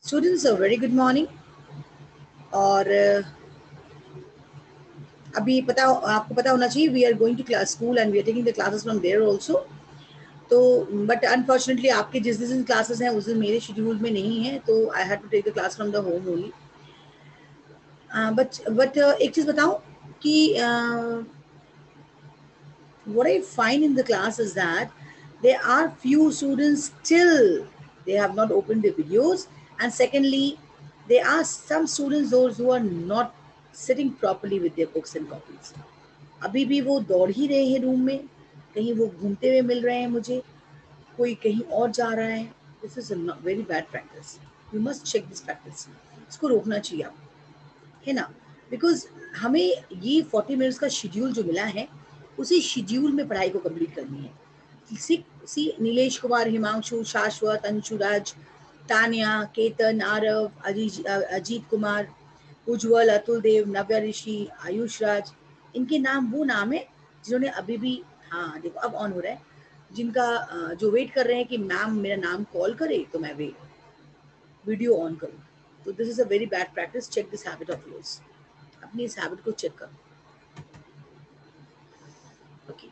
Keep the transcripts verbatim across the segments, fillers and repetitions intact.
Students, very good morning. और अभी पता आपको पता होना चाहिए we are going to class school and we are taking the classes from there also. तो बट अनफॉर्चुनेटली आपके जिस दिन क्लासेस हैं उस दिन मेरे शेड्यूल में नहीं है, तो I had to take the class from the home only. But but एक चीज़ बताऊं कि uh, what I find in the class is that there are few students still they have not opened the videos, and secondly there are some students those who are not sitting properly with their books and copies. अभी भी वो दौड़ ही रहे हैं room में, कहीं वो घूमते हुए मिल रहे हैं मुझे, कोई कहीं और जा रहा है। This is a very bad practice. You must check this practice. इसको रोकना चाहिए आप, है ना? बिकॉज हमें ये फोर्टी मिनट्स का शेड्यूल जो मिला है उसी शेड्यूल में पढ़ाई को कंप्लीट करनी है। सी सी नीलेश कुमार, हिमांशु, शाश्वत, अंशुराज, तान्या, केतन, आरव, अजीत अजीत कुमार, उज्जवल, अतुल देव, नव्या ऋषि, आयुष राज, इनके नाम वो नाम है जिन्होंने अभी भी, हाँ देखो अब ऑन हो रहा है, जिनका जो वेट कर रहे हैं कि मैम मेरा नाम कॉल करे तो मैं वे वीडियो ऑन करूँ। तो this is a very bad practice. Check this habit of yours. अपनी इस हैबिट को चेक करो। ओके,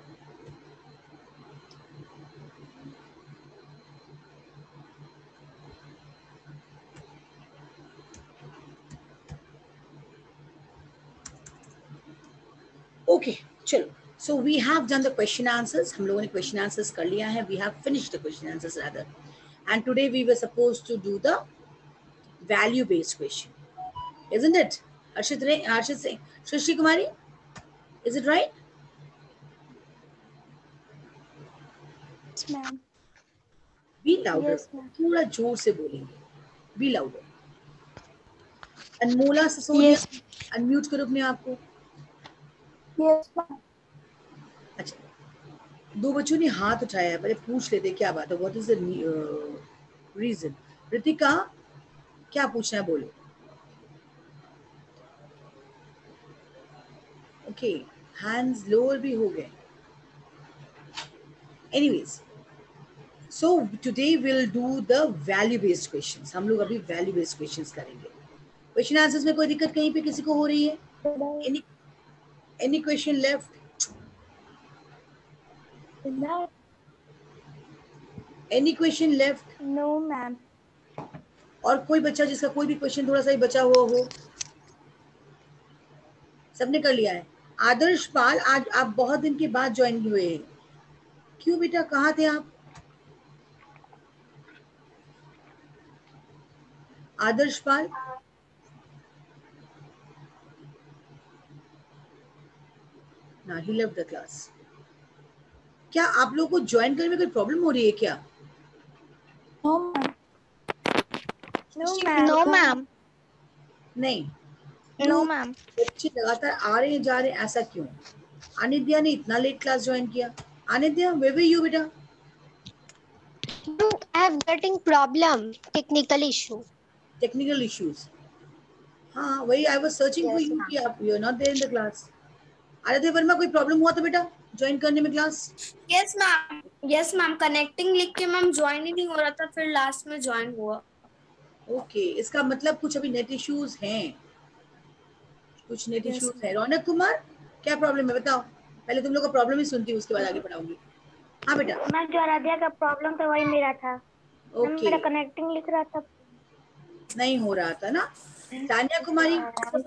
ओके चलो। So we have done the question answers. हम लोगों ने क्वेश्चन आंसर्स कर लिया है। We have finished the question answers rather, and today we were supposed to do the value based question, isn't it? Arshit Ray, Arshit Singh, Shrishti Kumari, is it right? Yes, ma'am. Be louder. Yes, ma'am. थोड़ा जोर से बोलेंगे. Be louder. Anmola Sisodia, Yes. Unmute करो अपने आप को। Yes, ma'am. अच्छा, दो बच्चों ने हाथ उठाया है, पहले पूछ लेते क्या बात है, what is the reason. Ritika, क्या पूछना है बोलो। ओके, हैंड्स लोअर भी हो गए। Anyways, so today will do the value based questions. हम लोग अभी वैल्यू बेस्ड क्वेश्चंस करेंगे। क्वेश्चन आंसर्स में कोई दिक्कत कहीं पे किसी को हो रही है? Any any question left? Any question left? No, ma'am. और कोई बच्चा जिसका कोई भी क्वेश्चन थोड़ा सा ही बचा हुआ हो? सबने कर लिया है। आदर्श पाल, आज आप बहुत दिन के बाद ज्वाइन हुए हैं। क्यों बेटा, कहाँ थे आप? आदर्श पाल, ना ही लेफ्ट द क्लास। क्या आप लोगों को ज्वाइन करने में कोई प्रॉब्लम हो रही है क्या? No, ma'am. No, ma'am. No, ma'am. नहीं, No, ma'am. बच्चे लगातार आ रहे हैं जा रहे हैं, ऐसा क्यों? अनिद्या ने इतना लेट क्लास ज्वाइन किया। अनिद्या, where were you बेटा? You have getting problem. Technical issue. Technical issues. हाँ वही, I was searching for Yes, you कि ma'am. आप you are not there in the class. Aaradhya Varma, कोई प्रॉब्लम हुआ था बेटा ज्वाइन करने में class? Yes ma'am, yes ma'am, connecting लिख के मैम ज्वाइन ही नहीं हो रहा था, फिर लास्ट में ज्वाइन हुआ। ओके okay, इसका मतलब कुछ अभी नेट इश्यूज हैं, कुछ नेट yes, इश्यूज है। रौनक कुमार, क्या प्रॉब्लम है बताओ? पहले तुम लोग का प्रॉब्लम ही सुनती हूँ, उसके बाद आगे पढ़ाऊंगी। हाँ बेटा। मैं जो आराध्या का प्रॉब्लम था वही मेरा था। Okay okay. मेरा कनेक्टिंग लिख रहा था, नहीं हो रहा था ना। तान्या कुमारी,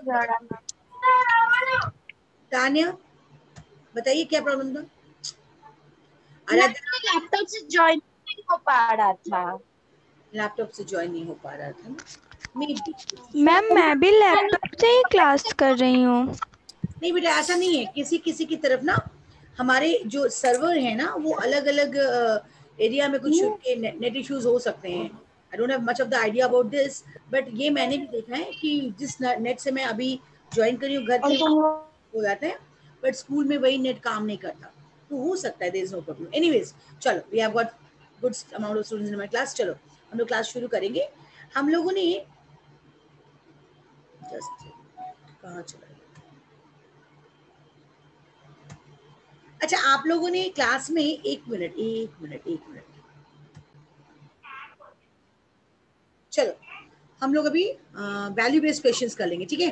तान्या बताइए क्या प्रॉब्लम था? आराध्या, लैपटॉप से ज्वाइन नहीं हो पा रहा था। लैपटॉप से ज्वाइन नहीं हो पा रहा था ना, मे बी। मैम मैं भी लैपटॉप से ही क्लास कर रही हूँ। नहीं बेटा, ऐसा नहीं है, किसी किसी की तरफ ना हमारे जो सर्वर है ना वो अलग अलग एरिया में कुछ उनके नेट इश्यूज हो सकते हैं। I don't have much of the idea about this, but ये मैंने भी देखा है कि जिस नेट से मैं अभी ज्वाइन करी हूँ घर पे हो जाता है, बट स्कूल में वही नेट काम नहीं करता, तो हो सकता है, there is no problem. Anyways, चलो we have got good amount of students in my class. चलो हम लोग क्लास शुरू करेंगे। हम लोगों ने जस्ट कहाँ चला, अच्छा आप लोगों ने क्लास में एक मिनट एक मिनट एक मिनट चलो हम लोग अभी वैल्यू बेस्ड क्वेश्चंस कर लेंगे, ठीक है?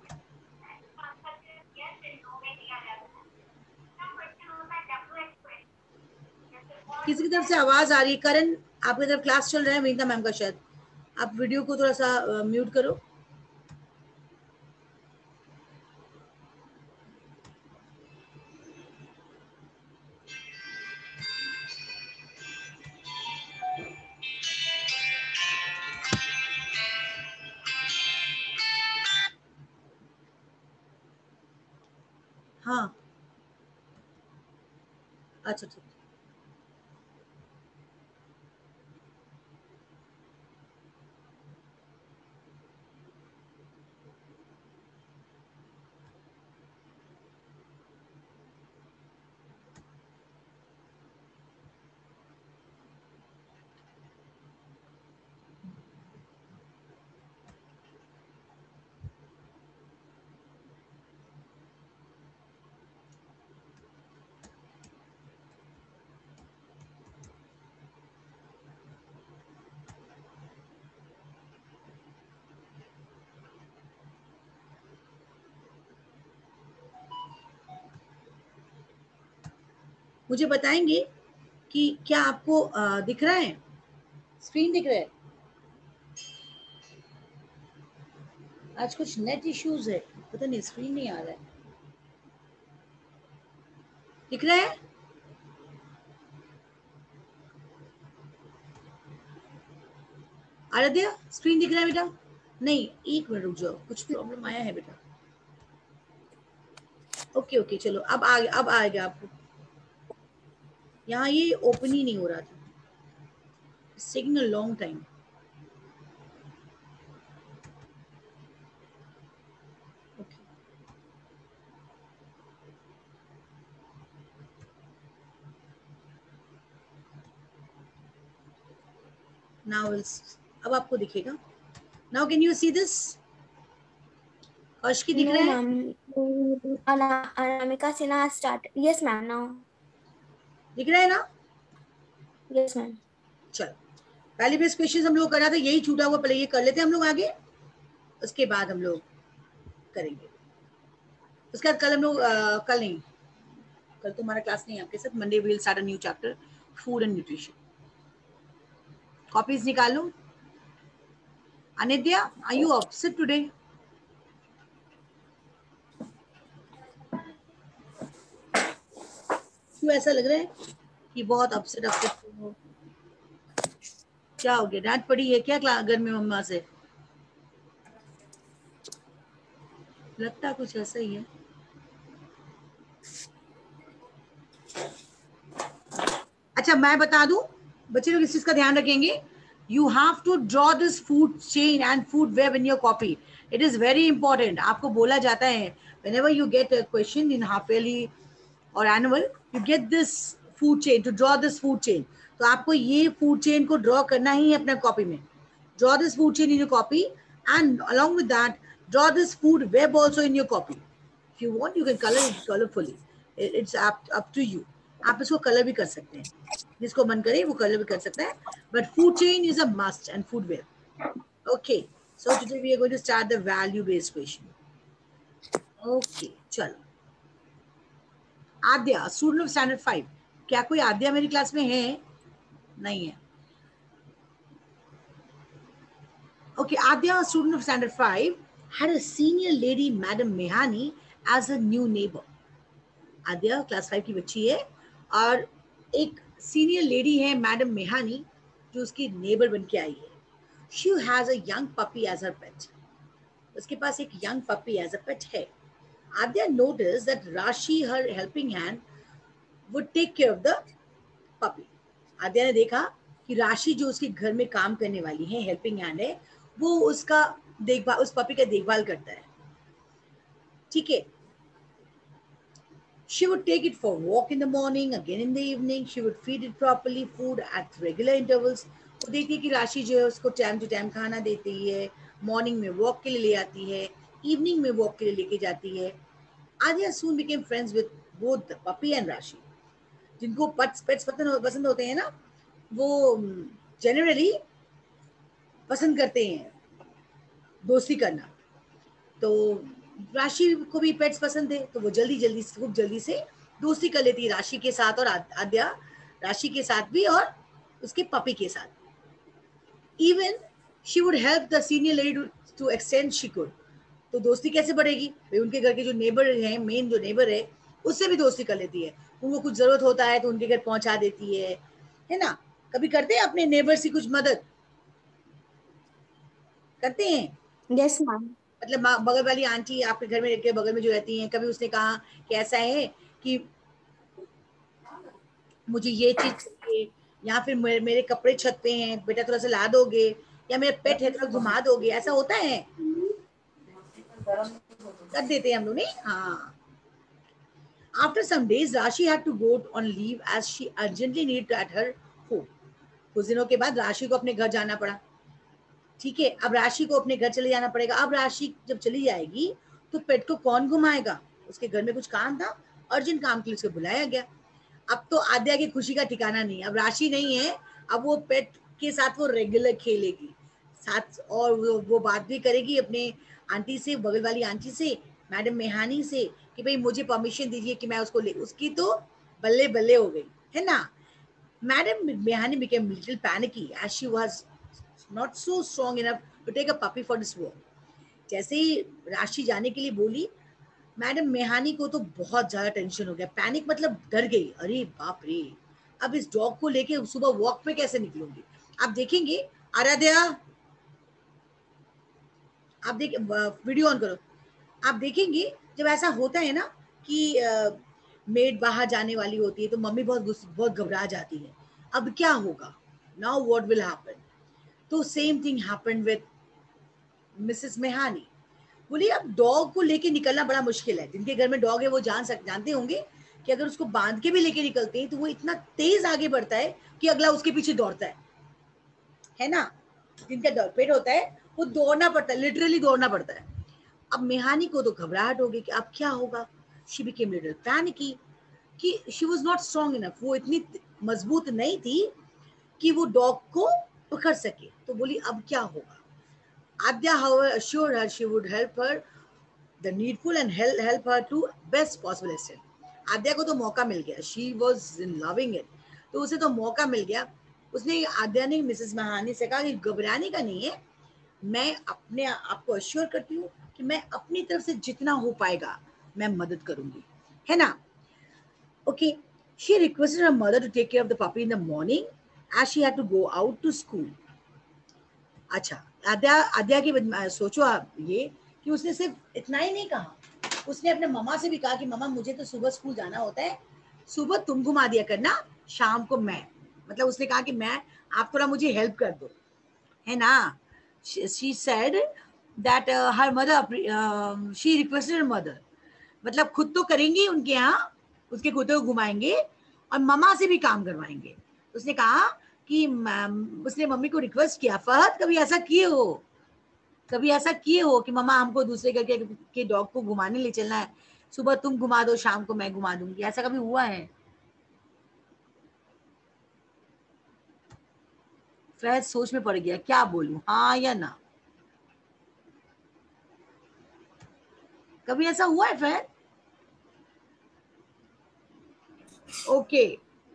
किसी की तरफ से आवाज आ रही है? करण, आपकी तरफ क्लास चल रहा है विनीता मैम का, शायद आप वीडियो को थोड़ा सा म्यूट करो। हाँ, अच्छा ठीक। मुझे बताएंगे कि क्या आपको आ, दिख रहा है, स्क्रीन दिख रहा है? आज कुछ नेट इश्यूज है, पता नहीं, स्क्रीन नहीं आ रहा है। दिख रहा है? आराध्या, स्क्रीन दिख रहा है बेटा? नहीं, एक मिनट रुक जाओ, कुछ प्रॉब्लम आया है बेटा। ओके ओके, चलो अब आ अब आ गया आपको। यहाँ ये ओपन ही नहीं हो रहा था, it's taking a long time. Now अब आपको दिखेगा। Now can you see this? Arsh की दिख No, रहा है? ma'am. Ana- Anamika Sinha has started. Yes, ma'am. Now. दिख रहा है ना? Yes, ma'am. चलो, वैल्यू बेस्ड क्वेश्चन हम लोग करा था, यही छूटा हुआ, पहले ये कर लेते हैं हम लोग आगे, उसके बाद हम लोग करेंगे। उसके बाद कल हम लोग आ, कल नहीं, कल तो हमारा क्लास नहीं है आपके साथ। Monday will start a new chapter, food and nutrition. Copies निकाल लो। Anidya, are you upset today? क्यों ऐसा लग रहा है कि बहुत अपसेट अपसेट हो? क्या हो गया, डांट पड़ी है क्या क्लास घर में मम्मा से? लगता कुछ ऐसा ही है। अच्छा, मैं बता दूं, बच्चे लोग इस चीज का ध्यान रखेंगे। You have to draw this food chain and food web in your copy. It is very important. आपको बोला जाता है whenever you get a question in half yearly or annual, you get this food chain, to draw this food chain. तो आपको ये food chain को draw करना ही है अपने कॉपी में. Draw this food chain in your copy, and along with that, draw this food web also in your copy. If you want, you can color it colorfully. It's up up to you. आप इसको colour भी कर सकते हैं, जिसको मन करे वो कलर भी कर सकता है, but food chain is a must and food web. Okay, so today we are going to start the value based question. Okay, चलो। Aadya, student of standard five. क्या कोई आद्या मेरी क्लास में है? नहीं है। Okay, Adya, a student of standard five, had a senior lady, Madam Mehani, as a new neighbor. Adya, class five की बच्ची है, और एक senior lady है, Madam Mehani, जो उसकी neighbor बन के आई है. She has a young puppy as her pet. उसके पास एक young puppy as a pet है. Adya noticed that Rashi, her helping hand, would take care of the puppy. आद्या ने देखा कि राशि जो उसके घर में काम करने वाली है, हेल्पिंग हैंड है, वो उसका देखभाल, उस पपी का देखभाल करता है, ठीक है। She would take it for a walk in the morning, again in the evening. She would feed it properly, food at regular intervals. वो देखती है कि राशि जो है उसको टाइम टू टाइम खाना देती है, मॉर्निंग में वॉक के लिए ले आती है, इवनिंग में वॉक के लिए लेके जाती है। आद्या soon became friends with both the puppy and राशि। जिनको पेट्स पेट्स पसंद होते हैं ना, वो जनरली पसंद करते हैं दोस्ती करना। तो राशि को भी पेट्स पसंद थे, तो वो जल्दी जल्दी खूब जल्दी से दोस्ती कर लेती राशि के साथ और आद्या राशि के साथ भी और उसके पपी के साथ। Even she would help the senior lady to extend she could. तो दोस्ती कैसे बढ़ेगी भाई, उनके घर के जो नेबर हैं, मेन जो नेबर है उससे भी दोस्ती कर लेती है। उनको कुछ जरूरत होता है तो उनके घर पहुंचा देती है, है ना। कभी करते हैं अपने नेबर से कुछ मदद करते हैं? Yes ma'am. मतलब बगल वाली आंटी आपके घर में के बगल में जो रहती हैं, कभी उसने कहा कि ऐसा है कि मुझे ये चीज चाहिए, या फिर मेरे, मेरे कपड़े छत पे हैं बेटा थोड़ा सा ला दोगे, या मेरे पेट है थोड़ा घुमा दोगे, ऐसा होता है? कर देते हैं हम लोग, नहीं? हाँ। After some days, Rashi had to go on leave as she urgently needed at her home. कुछ दिनों के बाद राशि को अपने घर जाना पड़ा। ठीक है, अब राशि को अपने घर चले जाना पड़ेगा। अब राशि जब चली जाएगी तो पेट को कौन घुमाएगा? उसके घर में कुछ काम था, अर्जेंट काम के लिए उसको बुलाया गया। अब तो आद्या की खुशी का ठिकाना नहीं, अब राशि नहीं है, अब वो पेट के साथ वो रेगुलर खेलेगी साथ, और वो, वो बात भी करेगी अपने आंटी से, बगल वाली आंटी से, मैडम मेहानी से, कि भाई मुझे परमिशन दीजिए कि मैं उसको ले। उसकी तो बल्ले बल्ले हो गई, है ना। Madam Mehani became a little panicky as she was not so strong enough to take a puppy for this walk. जैसे ही राशि जाने के लिए बोली, मैडम मेहानी को तो बहुत ज्यादा टेंशन हो गया। पैनिक मतलब डर गई, अरे बाप रे, अब इस डॉग को लेके सुबह वॉक पे कैसे निकलूंगी। आप देखेंगे, आराध्या आप देख, वीडियो ऑन करो। आप देखेंगे जब ऐसा होता है ना कि मेड बाहर जाने वाली होती है तो मम्मी बहुत बहुत घबरा जाती है, अब क्या होगा, नाउ व्हाट विल हैपन। तो same thing happened with Mrs Mehani. बोली अब डॉग को लेके निकलना बड़ा मुश्किल है। जिनके घर में डॉग है वो जान सक जानते होंगे कि अगर उसको बांध के भी लेके निकलते हैं तो वो इतना तेज आगे बढ़ता है कि अगला उसके पीछे दौड़ता है, है ना। जिनका पेट होता है वो दौड़ना पड़ता है, लिटरली दौड़ना पड़ता है। अब मेहानी को तो घबराहट हो गई कि अब क्या होगा। शी बिकेम लिटिल पैनिकी कि she was not strong enough, वो इतनी मजबूत नहीं थी कि वो डॉग को पकड़ सके। तो बोली अब क्या होगा। Adya, however, assured her she would help her the needful and help help her to best possible extent. आद्या को तो मौका मिल गया, she was in loving it, तो उसे तो मौका मिल गया। उसने आद्या ने मिसेस मेहानी से कहा कि घबराने का नहीं है, मैं अपने आपको अश्योर करती हूँ कि मैं अपनी तरफ से जितना हो पाएगा मैं मदद करूंगी, है ना। Okay, she requested her mother to take care of the puppy in the morning as she had to go out to school. अच्छा, आद्या आद्या की सोचो आप ये कि उसने सिर्फ इतना ही नहीं कहा, उसने अपने मम्मा से भी कहा कि मम्मा मुझे तो सुबह स्कूल जाना होता है, सुबह तुम घुमा दिया करना, शाम को मैं। मतलब उसने कहा कि मैं, आप थोड़ा मुझे हेल्प कर दो, है ना। she said that uh, her mother uh, she requested her mother, मतलब खुद तो करेंगी उनके यहाँ, उसके कुत्ते को घुमाएंगे और मम्मा से भी काम करवाएंगे। उसने कहा कि उसने मम्मी को रिक्वेस्ट किया, फहद कभी ऐसा किए हो, कभी ऐसा किए हो कि मम्मा हमको दूसरे घर के, के डॉग को घुमाने ले चलना है, सुबह तुम घुमा दो शाम को मैं घुमा दूंगी, ऐसा कभी हुआ है? फहद सोच में पड़ गया, क्या बोलूं, हाँ या ना। कभी ऐसा हुआ है फहद? ओके,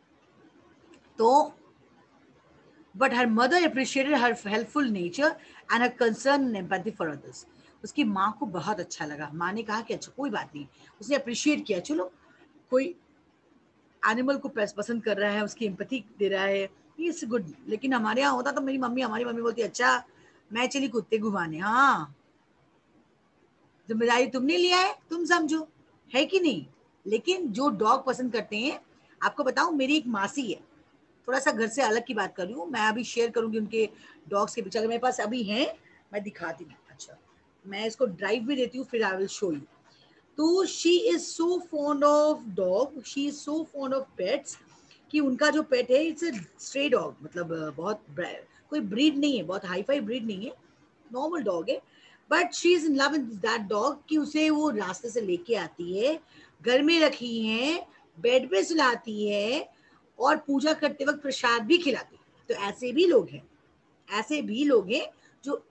तो but her mother appreciated her helpful nature and her concern and empathy for others. उसकी माँ को बहुत अच्छा लगा, माँ ने कहा कि अच्छा कोई बात नहीं, उसने अप्रिशिएट किया, चलो कोई एनिमल को पसंद कर रहा है, उसकी एम्पैथी दे रहा है, इट्स गुड। लेकिन हमारे यहाँ होता तो मेरी मम्मी हमारी मम्मी बोलती अच्छा मैं चली कुत्ते घुमाने, हाँ जिम्मेदारी तुमने लिया है, तुम समझो, है कि नहीं। लेकिन जो डॉग पसंद करते हैं, आपको बताऊं मेरी एक मासी है, थोड़ा सा घर से अलग की बात कर रही हूँ मैं, अभी शेयर करूंगी उनके डॉग्स के पिक्चर, मेरे पास अभी हैं, मैं दिखाती हूँ। अच्छा, मैं इसको ड्राइव भी देती हूँ, फिर आई विल शो यू। तो she is so fond of dog, she is so fond of pets कि उनका जो पेट है इट्स स्ट्रे डॉग, मतलब बहुत कोई ब्रीड नहीं है, बहुत हाई फाई ब्रीड नहीं है, नॉर्मल डॉग है, but she is in love with that dog कि उसे वो रास्ते से लेके आती है, घर में रखी है, बेड पे सुलाती है और पूजा करते वक्त प्रसाद भी खिलाती है। तो ऐसे भी लोग हैं, ऐसे भी लोग हैं जो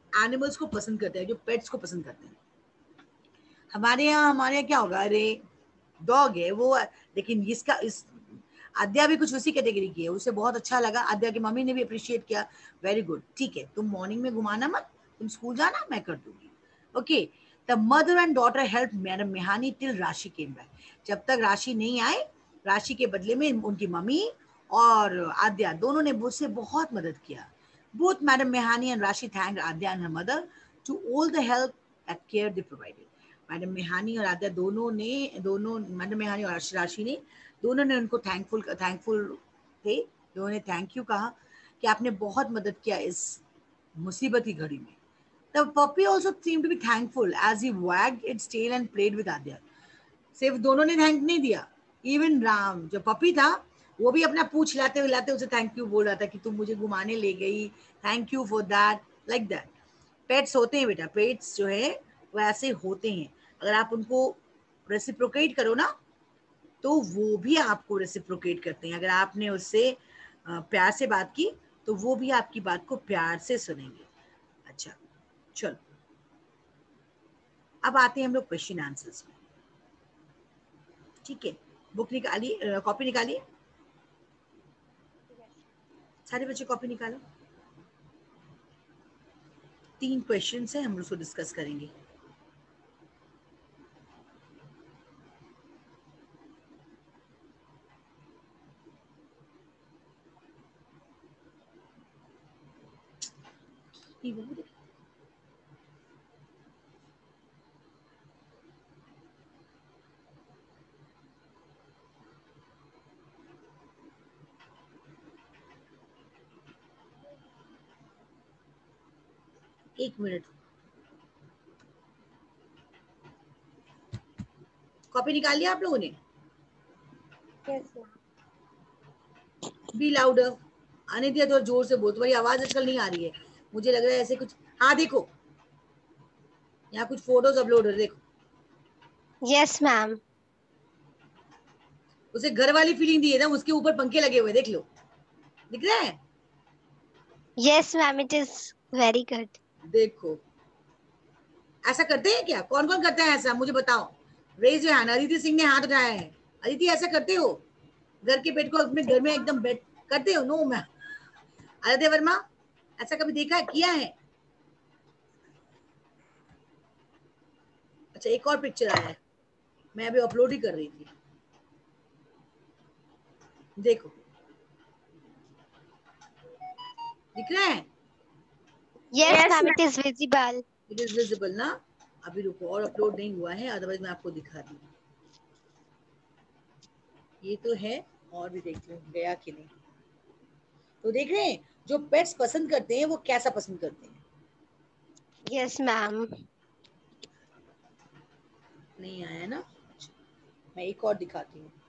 एनिमल्स को पसंद करते हैं, जो पेट्स को पसंद करते हैं। हमारे यहाँ हमारे यहाँ क्या होगा, अरे डॉग है वो, लेकिन इसका इस आद्या भी कुछ उसी कैटेगरी की है, उसे बहुत अच्छा लगा, आद्या की मम्मी ने भी अप्रिशिएट किया, वेरी गुड, ठीक है, तुम मॉर्निंग में घुमाना मत, तुम स्कूल जाना, मैं कर दूंगी। Okay, the mother and daughter help madam Mehani till Rashi came back. जब तक राशि नहीं आए, राशि के बदले में उनकी मम्मी और आद्या दोनों ने मुझसे बहुत मदद किया। Both madam Mehani and Rashi thank Aadya and her mother to all the help and care they provided. Madam Mehani और आद्या दोनों ने दोनों मैडम मेहानी और राशि ने दोनों ने उनको थैंकफुल थैंकफुल थे, दोनों ने थैंक यू कहा कि आपने बहुत मदद किया इस मुसीबत की घड़ी में। The puppy also seemed to be thankful as he wagged its tail and played with Adya. सिर्फ दोनों ने थैंक नहीं दिया, इवन राम जो पपी था वो भी अपना पूछ हिलाते हिलाते उसे थैंक यू बोल रहा था कि तुम मुझे घुमाने ले गई, thank you for that, like that. Pets होते हैं बेटा, पेट्स जो है वो ऐसे होते हैं, अगर आप उनको रेसिप्रोकेट करो ना तो वो भी आपको रेसिप्रोकेट करते हैं। अगर आपने उससे प्यार से बात की तो वो भी आपकी बात को प्यार से सुनेंगे। अच्छा चलो, अब आते हैं हम लोग क्वेश्चन आंसर्स में, ठीक है। बुक निकालिए, कॉपी निकालिए, सारे बच्चे कॉपी निकालो। तीन क्वेश्चंस हैं, हम उसको डिस्कस करेंगे। एक मिनट, कॉपी निकाल लिया आप लोगों ने? बी लाउडर, आने दिया तो जोर से बोल, तुम्हारी आवाज आजकल नहीं आ रही है, मुझे लग रहा है ऐसे कुछ। हाँ देखो यहाँ कुछ फोटोज अपलोड हो रहे, देखो। Yes ma'am. उसे घर वाली फीलिंग दी है ना, उसके ऊपर पंखे लगे हुए, देख लो, दिख रहा है? Yes ma'am, it is very good. देखो ऐसा करते हैं क्या, कौन कौन करता है ऐसा, मुझे बताओ, raise your hand. Aditi Singh ने हाथ उठाया है। अदिति ऐसा करते हो, घर के पेट को अपने घर में एकदम बेड करते हो? No ma'am. आदित्य वर्मा ऐसा कभी देखा है, किया है? अच्छा एक और पिक्चर आया है, मैं अभी अपलोड ही कर रही थी, देखो दिख रहा है? Yes ma'am, it is visible. It is visible ना, अभी रुको और अपलोड नहीं हुआ है, अदरवाइज मैं आपको दिखा दूँ। ये तो है, और भी देख लो गया कि नहीं। तो देख रहे हैं जो पेट्स पसंद करते हैं वो कैसा पसंद करते हैं। Yes ma'am. नहीं आया ना, मैं एक और दिखाती हूँ।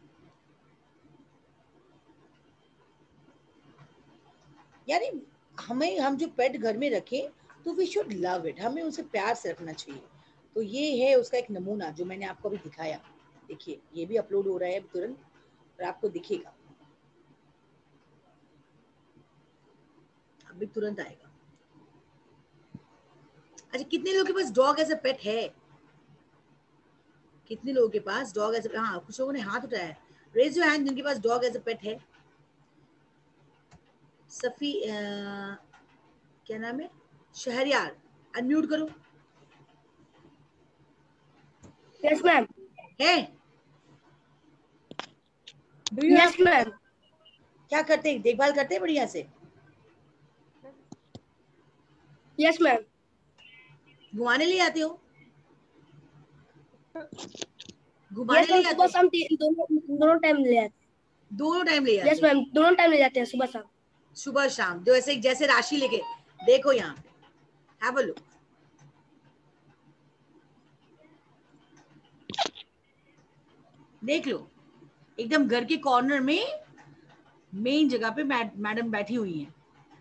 यानी हमें, हम जो पेट घर में रखें तो वी शुड लव इट, हमें उसे प्यार से रखना चाहिए। तो ये है उसका एक नमूना जो मैंने आपको अभी दिखाया, देखिए ये भी अपलोड हो रहा है अभी तुरंत और आपको दिखेगा, अभी तुरंत आएगा। अच्छा कितने लोगों के पास डॉग एज अ पेट है, कितने लोगों के पास डॉग एज अ, हाँ कुछ लोगों ने हाथ उठाया है, रेज योर हैंड जिनके पास डॉग एज अ पेट है। सफी आ, क्या नाम है, शहरयार, अनम्यूट करो। Yes ma'am. है? Yes ma'am. क्या करते हैं, देखभाल करते हैं बढ़िया से? Yes ma'am. घुमाने ले आते हो? घुमाने यस ले मैम, आते सुबह हो? शाम दोनों दोनों टाइम ले आते हैं। दोनों टाइम ले आते यस हो? मैम, दोनों टाइम ले जाते हैं, सुबह शाम। सुबह शाम, जो ऐसे जैसे राशि लेके, देखो यहाँ पे, हैव अ लुक, देख लो, एकदम घर के कॉर्नर में मेन जगह पे मैडम बैठी हुई हैं,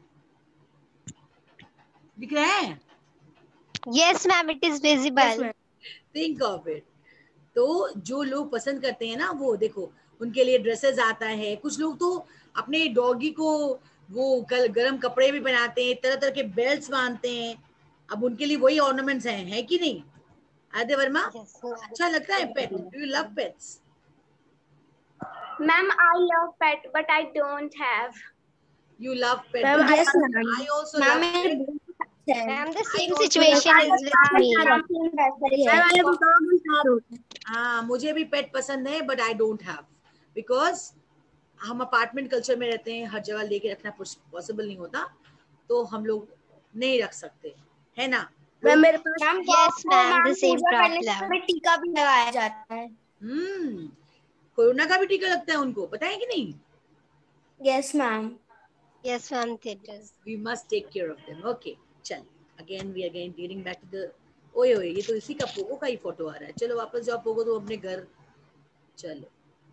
दिख रहा है? Yes ma'am, it is yes visible. Ma'am. Think of it. तो जो लोग पसंद करते हैं ना, वो देखो उनके लिए ड्रेसेस आता है, कुछ लोग तो अपने डॉगी को वो कल गरम कपड़े भी बनाते हैं, तरह तरह के बेल्ट्स बांधते हैं, अब उनके लिए वही ऑर्नामेंट्स हैं, है कि नहीं? Aditya Verma, Yes, ma'am. अच्छा लगता है pet? Do you love pets? Ma'am, I love pet, but I don't have. You love pet. Ma'am, I, Yes, ma'am. I also Ma'am, love pet. Ma'am, the I same also situation love is with me. Ma'am, I have a dog and parrot. हाँ, मुझे भी pet पसंद है, but I don't have, because हम apartment culture में रहते हैं, हर जगह लेके रखना पॉसिबल नहीं होता, तो हम लोग नहीं रख सकते, है ना? Ma'am, मेरे पास Ma'am, Yes, को ma'am, ma'am the same पूजा करने से problem. पहले टीका भी लगाया जाता है. हम्म, कोरोना का भी टीका लगता है उनको, पता है कि नहीं? Yes, ma'am. Yes, ma'am, it is. We must take care of them. Okay, चल, again we are again getting back to the, ओए ओए, ये तो इसी का पोगो का ही फोटो आ रहा है। चलो वापस जाओ पोगो, तो अपने घर चलो।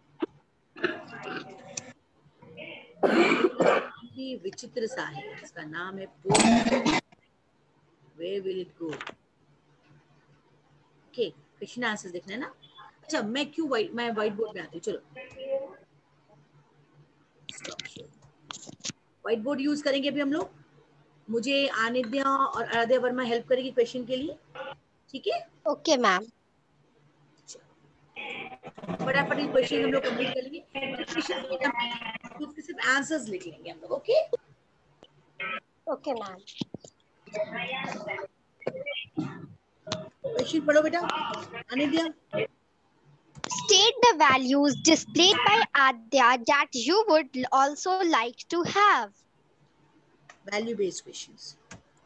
ये विचित्र सा है, इसका नाम है Pogo. Where will it go? Okay, question answer देखना है ना? अच्छा, मैं क्यों वाइट मैं व्हाइट बोर्ड में आती हूँ, चलो व्हाइट बोर्ड यूज करेंगे अभी हम लोग। मुझे आनिद्या और आराध्या वर्मा हेल्प करेगी क्वेश्चन के लिए, ठीक है? Okay, ma'am. फटाफट ये क्वेश्चन हम लोग कंप्लीट कर लेंगे, क्वेश्चन उसके सिर्फ आंसर्स लिख लेंगे हम लोग। Okay, Okay, ma'am. क्वेश्चन पढ़ो बेटा Anidya. State the values displayed by Adya that you would also like to have. Value based questions.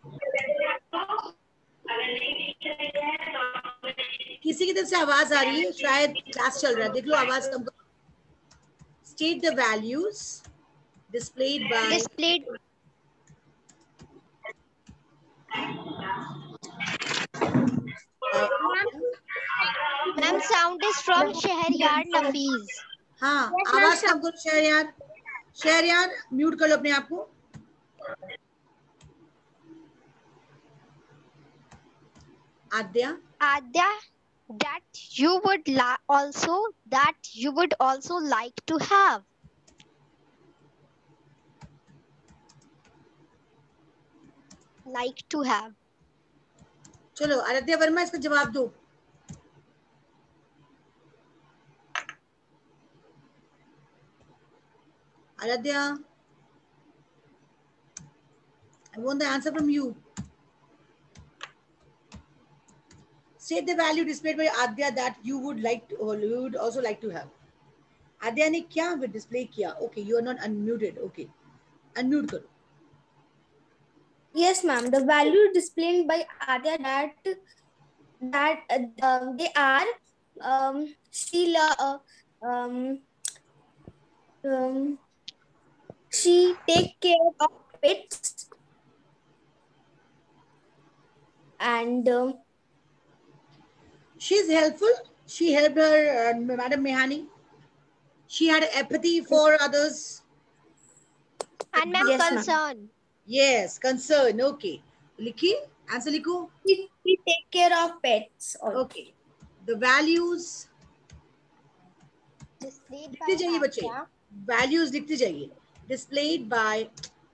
किसी की तरफ से आवाज आ रही है, शायद क्लास चल रहा है, देख लो आवाज कम करो। State the values displayed by Displayed. uh, Ma'am, sound is from Shahriyar Nafiz. हाँ, आवाज कम करो शहरयार, शहरयार म्यूट कर लो अपने आप को। आद्या, Adya, that you would la- also that you would also like to have. Like to have. चलो आराध्या वर्मा इसका जवाब दो। Aaradhya, I want the answer from you. State the value displayed by Adya that you would like to, or you would also like to have. Adya ने क्या display किया? Okay, you are not unmuted. Okay, unmute करो। Yes, ma'am. The value displayed by Adya that that uh, um, they are um, she lo- uh, um, um, she take care of pets and um, She's helpful. She helped her, uh, Madam Mehani. She had empathy for others. And ma'am, Yes, ma'am. concern. Yes, concern. Okay. लिखी, answer लिखो। she, she take care of pets also. Okay. The values Displayed लिखते by जाइए बच्चे, Adya. values लिखते जाइए। Displayed by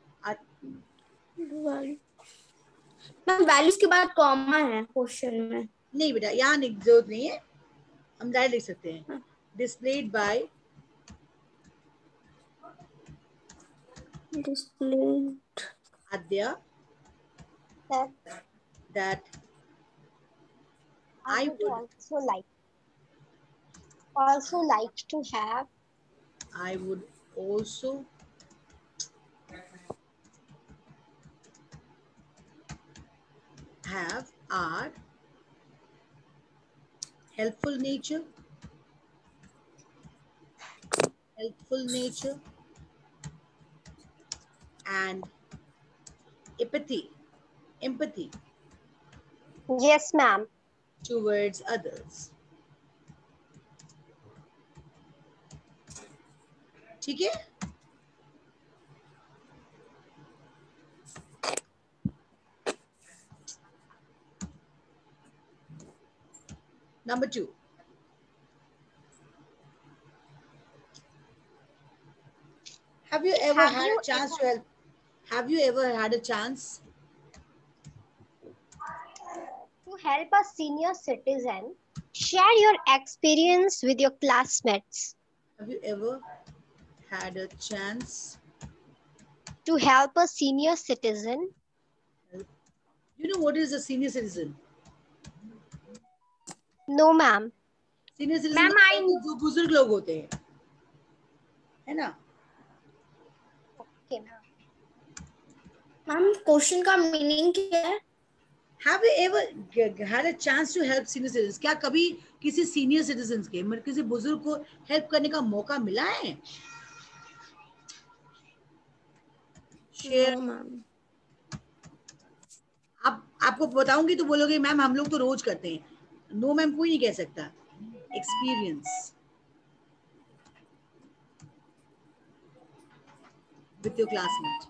ma'am values के बाद comma है क्वेश्चन में। नहीं बेटा, यहाँ नहीं, जरूरत नहीं है, हम डायरेक्ट लिख सकते हैं। Displayed by displayed Adya That that I I would would also like also like to have. I would also have are helpful nature, helpful nature and empathy, empathy Yes, ma'am. towards others. ठीक है? Number two. Have you ever Have had you a chance ever- to help? Have you ever had a chance To help a senior citizen, share your experience with your classmates. Have you ever had a chance? To help a senior citizen. You know what is a senior citizen? No, ma'am. Senior citizen Ma'am, I मतलब जो बुजुर्ग लोग होते हैं, है ना? Okay, ma'am. Ma'am question का meaning क्या है? Have you ever g- had a chance to help senior citizens? क्या कभी किसी सीनियर सिटीजन के मतलब किसी बुजुर्ग को हेल्प करने का मौका मिला है? शेयर। No ma'am. आप आपको बताऊंगी तो बोलोगे मैम हम लोग तो रोज करते हैं. नो मैम कोई नहीं कह सकता. Experience with your classmate.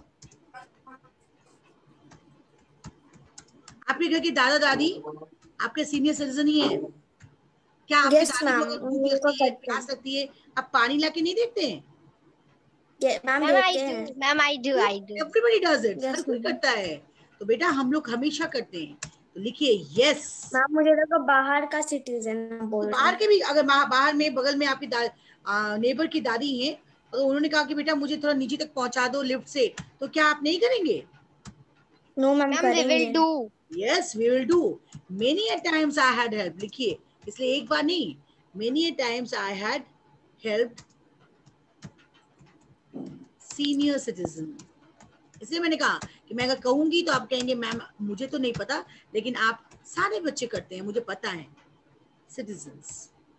आपके घर के दादा दादी आपके सीनियर सिटीजन ही है क्या? आपके Yes, दादी को ma'am. अगर हम भूख लोग का लगती है, करते प्यास हैं। लगती है, आप पानी ला के नहीं देखते हैं? मैम Ma'am, I देते हैं। do. Ma'am, I do. I do. Everybody does it. Yes, हर कोई ma'am. करता है. तो बेटा हम लोग हमेशा करते हैं. तो लिखिए यस. मैम मुझे लगा बाहर का सिटीजन बोल तो रहे बाहर हैं। के भी अगर बा- बाहर में बगल में आपकी नेबर की दादी है और उन्होंने कहा कि बेटा मुझे थोड़ा नीचे तक पहुंचा दो लिफ्ट से, तो क्या आप नहीं करेंगे? नो मैम Ma'am, we करेंगे। will do. Yes we will do. Many a times I had help. लिखिए इसलिए एक बार नहीं, many a times I had help senior citizen. इसलिए मैंने कहा कि मैं अगर कहूंगी तो आप कहेंगे मैम मुझे तो नहीं पता, लेकिन आप सारे बच्चे करते हैं, मुझे पता है. सिटीजन्स.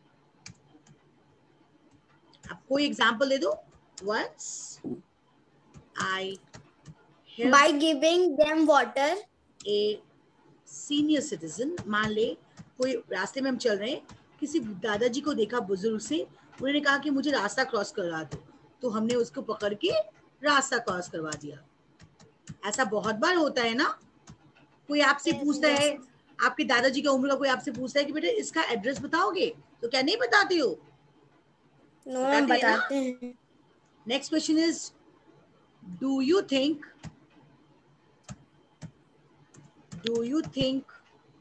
आप कोई एग्जांपल दे दो. Once I help by giving them water. A senior citizen. मान ले कोई रास्ते में हम चल रहे हैं, किसी दादाजी को देखा बुजुर्ग से, उन्होंने कहा कि मुझे रास्ता क्रॉस करवा दो, तो हमने उसको पकड़ के रास्ता क्रॉस करवा दिया. ऐसा बहुत बार होता है ना. कोई आपसे Yes, पूछता yes. है, आपके दादाजी का उम्र का कोई आपसे पूछता है कि बेटा इसका एड्रेस बताओगे, तो क्या नहीं बताते हो? नो मैम बताते हैं ना? बताते हैं। Next question is do you think do you think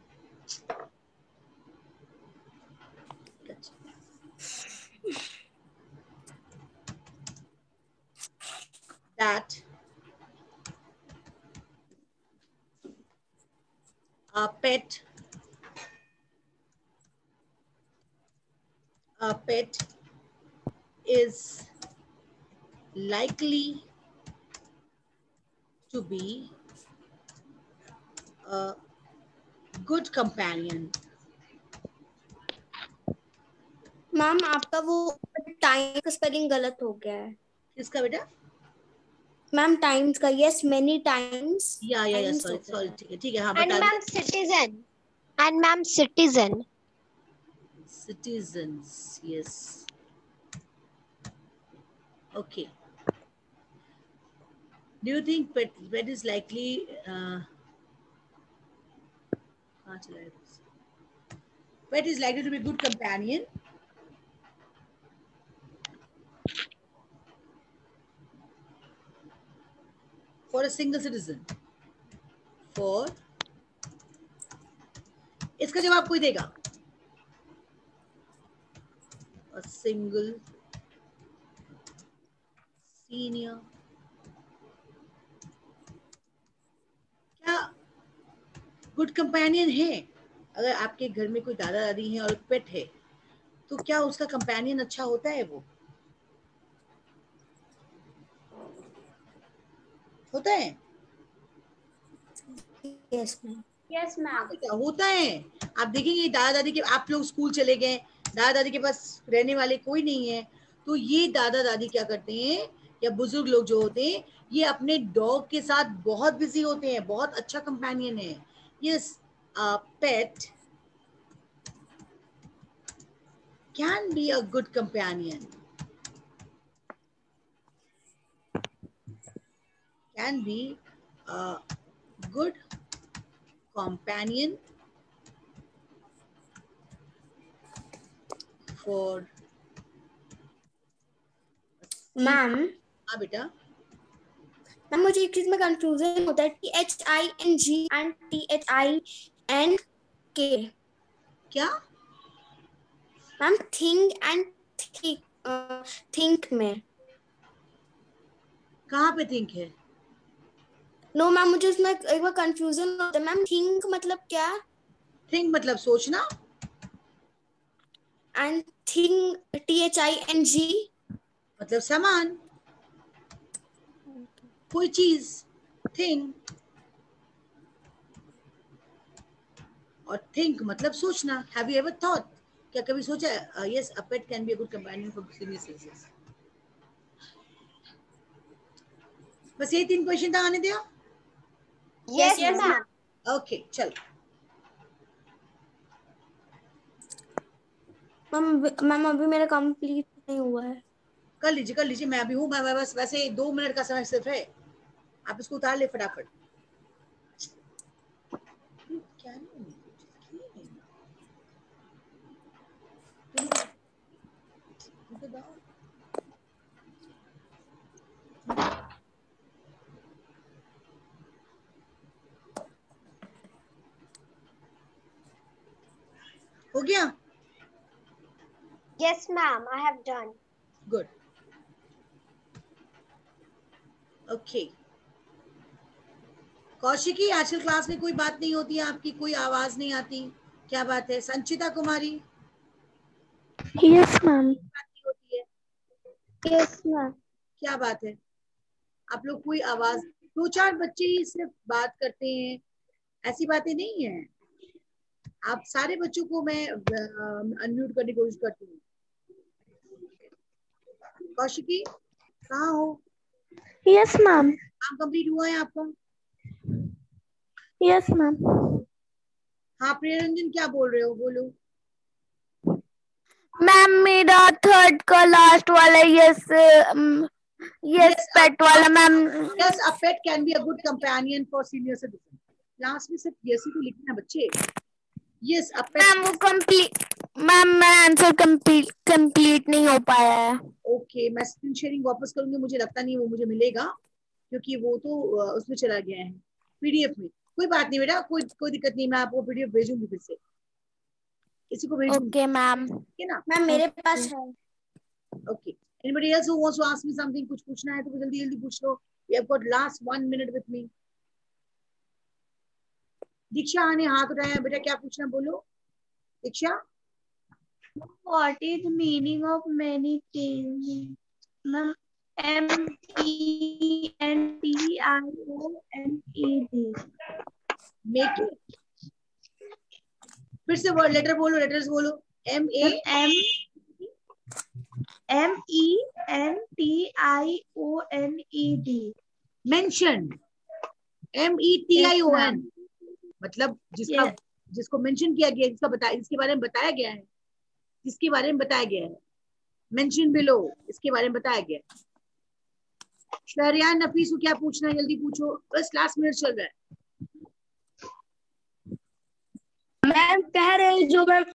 that a pet a pet is likely to be a good companion? Ma'am आपका वो टाइम का स्पेलिंग गलत हो गया है। किसका बेटा? मैम टाइम्स का yes many times. Yeah yeah या सॉरी सॉरी ठीक है ठीक है हाँ And बता ma'am, दो. citizen. And ma'am, citizen. Citizens. Yes. Okay. Do you think pet pet is likely uh, कहाँ चला है? Pet is likely to be a good companion? For a single citizen. For इसका जवाब कोई देगा? A single senior. क्या good companion है? अगर आपके घर में कोई दादा दादी है और पेट है, तो क्या उसका कंपेनियन अच्छा होता है? वो होता है. Yes ma'am. Yes, हाँ ma'am. बेटा होता है. आप देखेंगे दादा दादी के, आप लोग स्कूल चले गए, दादा दादी के पास रहने वाले कोई नहीं है, तो ये दादा दादी क्या करते हैं या बुजुर्ग लोग जो होते हैं, ये अपने डॉग के साथ बहुत बिजी होते हैं. बहुत अच्छा कंपेनियन है. Yes pet can be a good companion. Can be a good companion for ma'am हाँ बेटा. मैम मुझे एक चीज में कंफ्यूजन होता है T H I N G and T H I N K. क्या? मैम थिंग एंड थिंक में। कहाँ पे थिंक है? नो मैम मुझे उसमें एक बार कंफ्यूजन होता है मैम। थिंक मतलब क्या? थिंक मतलब सोचना। And thing T H I N G मतलब सामान, कोई चीज, थिंग। और थिंक मतलब सोचना। Have you ever thought? क्या कभी सोचा? Yes, a pet can be a good companion for senior citizens. बस ये तीन क्वेश्चन था, आने दिया? Yes, ma'am. ओके चल। मैम मैम अभी मेरा कंप्लीट नहीं हुआ है। कर लीजिए कर लीजिए, मैं भी हूँ। मैं बस वैसे दो मिनट का समय सिर्फ है, आप इसको उतार ले फटाफट। क्या नहीं तो दाओ। हो गया? Yes, ma'am. I have done. Good. Okay Kaushiki, आजकल क्लास में कोई बात नहीं होती है आपकी, कोई आवाज नहीं आती, क्या बात है? Sanchita Kumari, yes ma'am. बात नहीं होती है, यस मैम। क्या बात है? आप लोग कोई आवाज, दो चार बच्चे ही सिर्फ बात करते हैं, ऐसी बातें नहीं है। आप सारे बच्चों को मैं अनम्यूट करने की कोशिश करती हूँ। कौशिकी कहाँ हो? Yes ma'am. काम कंप्लीट हुआ है आपका? Yes ma'am. हाँ प्रियरंजन, क्या बोल रहे हो? बोलो। मैम मेरा थर्ड का लास्ट वाला यस यस पेट वाला ma'am. Yes, a pet can be a good companion for senior citizen. Class में सिर्फ यस ही तो लिखना है बच्चे। Yes, a pet. मैम वो कंप्लीट मैम मैं आंसर कंप्लीट कंप्लीट नहीं हो पाया है। ओके, मैं स्क्रीन शेयरिंग वापस करूंगी, मुझे लगता नहीं वो मुझे मिलेगा क्योंकि वो तो अ, उसमें चला गया है पीडीएफ में। कोई बात नहीं बेटा, कोई कोई दिक्कत नहीं, मैं आपको पीडीएफ भेजूंगी फिर से, इसी को भेजूंगी। Okay ma'am. ठीक है ना? मैम मेरे पास है। Okay, anybody else who wants to ask me something? कुछ पूछना है तो जल्दी जल्दी पूछ लो। We have got last one minute with me. Diksha ने हाथ उठाया बेटा, क्या पूछना बोलो Diksha. What is the meaning of many things? Ma'am, M E N T I O N E D. Make फिर से वर्ड लेटर बोलो, लेटर्स बोलो। M A M M E N T I O N E D. Mention, M E T I O N, मतलब जिसका Yes. जिसको mention किया गया, जिसका बताया, जिसके बारे में बताया गया है, जिसके बारे में बताया गया है, मेंशन बिलो, इसके बारे में बताया गया है। शहरियार नफीस को क्या पूछना है? जल्दी पूछो, बस लास्ट मिनट चल रहा है। मैम कह रहे हैं जो मैं